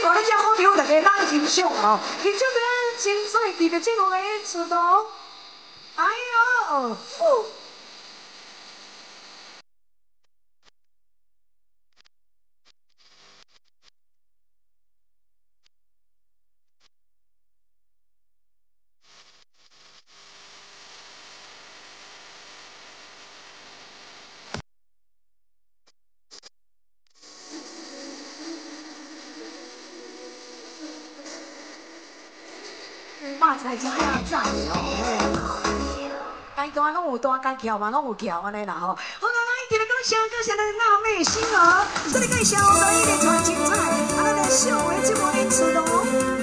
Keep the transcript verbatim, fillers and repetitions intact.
望你只好调大家当欣赏哦。你这边精彩伫个节目的出道，哎呦，哦。 肉菜真呀赞哦，该单拢有单，该桥嘛拢有桥安尼啦吼。好啦，咱今日讲声歌，先来娜妹星儿，这里介绍第一个传精彩，啊，咱来秀的节目演出咯。